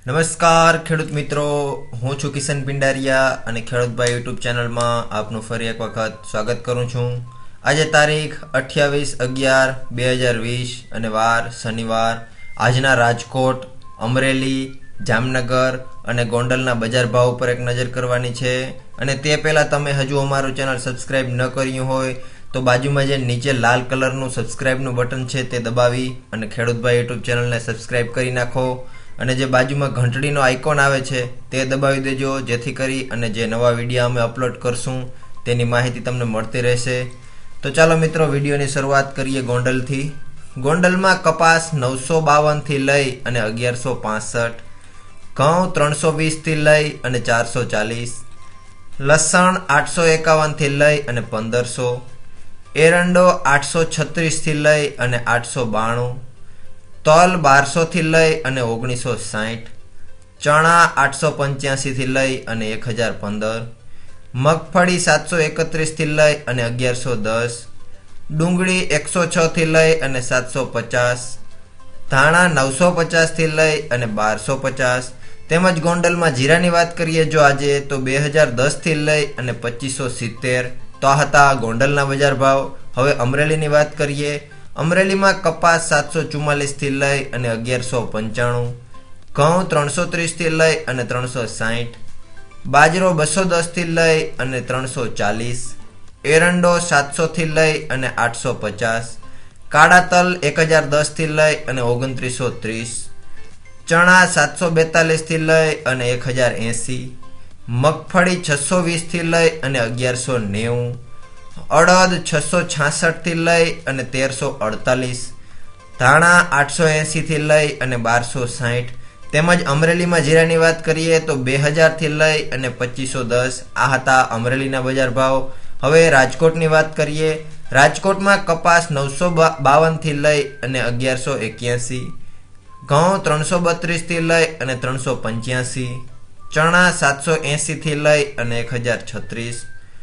નમસ્કાર ખેડૂત મિત્રો, હું છું કિશન પિંડારિયા અને ખેડૂતભાઈ યુટ્યુબ ચેનલમાં આપનું ફરી એક વખત સ્વાગત કરું છું। આજે તારીખ 28/11/2020 અને વાર શનિવાર। આજના રાજકોટ, અમરેલી, જામનગર અને ગોંડલના બજાર ભાવ ઉપર એક નજર કરવાની છે। અને તે પહેલાં તમે હજુ અમારું ચેનલ સબસ્ક્રાઈબ ન કર્યું હોય તો બાજુમાં જે નીચે લાલ કલરનું સબસ્ક્રાઈબનું બટન છે તે દબાવી અને ખેડૂતભાઈ યુટ્યુબ ચેનલને સબસ્ક્રાઈબ કરી નાખો। અને જે બાજુમાં ઘંટડીનો આઇકોન આવે છે તે દબાવી દેજો, જેથી કરી અને જે નવા વિડીયો અમે અપલોડ કરશું તેની માહિતી તમને મળતી રહેશે। તો ચાલો મિત્રો, વિડીયોની શરૂઆત કરીએ ગોંડલથી। ગોંડલમાં કપાસ 952 થી લઈ અને 1165, ઘઉં 320 થી લઈ અને 440, લસણ 851 થી લઈ અને 1500, એરંડો 836 થી લઈ અને 892, તલ 1200 થી લઈ અને 1960, ચણા 885 થી લઈ અને 1015, મગફળી 731 થી લઈ અને 1110, ડુંગળી 106 થી લઈ અને 750, ધાણા 950 થી લઈ અને 1250। તેમજ ગોંડલમાં જીરાની વાત કરીએ જો આજે તો 2010 થી લઈ અને 2570। તો આ હતા ગોંડલના બજાર ભાવ। હવે અમરેલીની વાત કરીએ। અમરેલીમાં કપાસ 744 થી લઈ અને 1195, ઘઉં 330 થી લઈ અને 360, બાજરો 210 થી લઈ અને 340, એરંડો 700 થી લઈ અને 850, કાળા તલ 1010 થી લઈ અને 2930, ચણા 742 થી લઈ અને 1080, મગફળી 620 થી લઈ અને 1190, અડદ 666 થી લઈ અને 1348, ધાણા 880 થી લઈ અને 1260। તેમજ અમરેલીમાં જીરાની વાત કરીએ તો 2000 થી લઈ અને 2510। આ હતા અમરેલીના બજાર ભાવ। હવે રાજકોટની વાત કરીએ। રાજકોટમાં કપાસ 952 થી લઈ અને 1181, ઘઉં 332 થી લઈ અને 385, ચણા 780 થી લઈ અને 1036,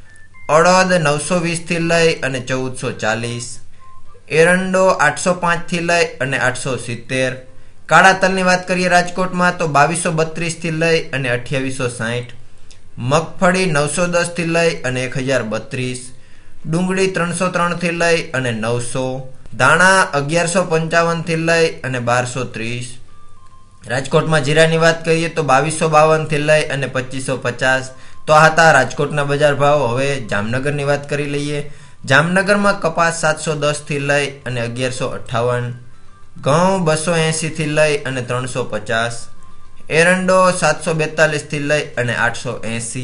અડદ 920 થી લઈ અને 1440, એરંડો 805 થી લઈ અને 870। કાળા તલની વાત કરીએ રાજકોટમાં તો 2232 થી લઈ અને 2860, મગફળી 910 થી લઈ અને 1032, ડુંગળી 303 થી લઈ અને 900, ધાણા 1155 થી લઈ અને 1230। રાજકોટમાં જીરાની વાત કરીએ તો 2252 થી લઈ અને 2550। તો આ હતા રાજકોટના બજાર ભાવ। હવે જામનગરની વાત કરી લઈએ। જામનગરમાં કપાસ 710 થી લઈ અને 1158, ઘઉં 280 થી લઈ અને 350, એરંડો 742 થી લઈ અને 880,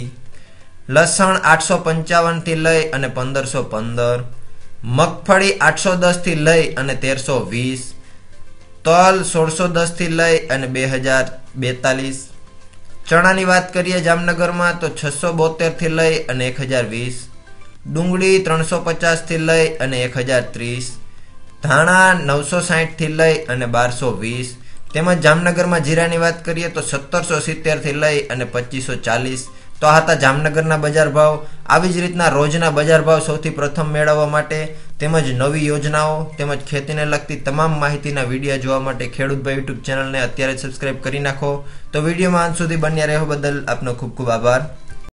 લસણ 855 થી લઈ અને 1515, મગફળી 810 થી લઈ અને 1320, તલ 1610 થી લઈ અને 2042। ચણાની વાત કરીએ જામનગરમાં તો 672 થી લઈ અને 1020, ડુંગળી 350 થી લઈ અને 1030, ધાણા 960 થી લઈ અને 1220। તેમજ જામનગરમાં જીરાની વાત કરીએ તો 1770 થી લઈ અને 2540। તો આ હતા જામનગરના બજાર ભાવ। આવી જ રીતના રોજના બજાર ભાવ સૌથી પ્રથમ મેળવવા માટે તેમજ નવી યોજનાઓ તેમજ ખેતીને લગતી તમામ માહિતીના વિડીયો જોવા માટે ખેડૂતભાઈ યુટ્યુબ ચેનલને અત્યારે સબસ્ક્રાઈબ કરી નાખો। તો વિડીયોમાં અંત સુધી બન્યા રહેવા બદલ આપનો ખૂબ ખૂબ આભાર।